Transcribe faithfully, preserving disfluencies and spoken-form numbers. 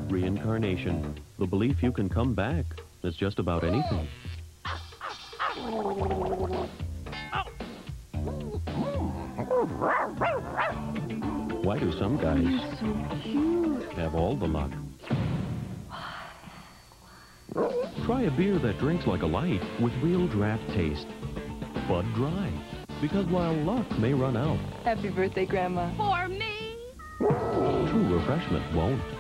Reincarnation. The belief you can come back is just about anything. Why do some guys So cute. have all the luck? Try a beer that drinks like a light with real draft taste. Bud Dry. Because while luck may run out, Happy birthday, Grandma. For me? true refreshment won't.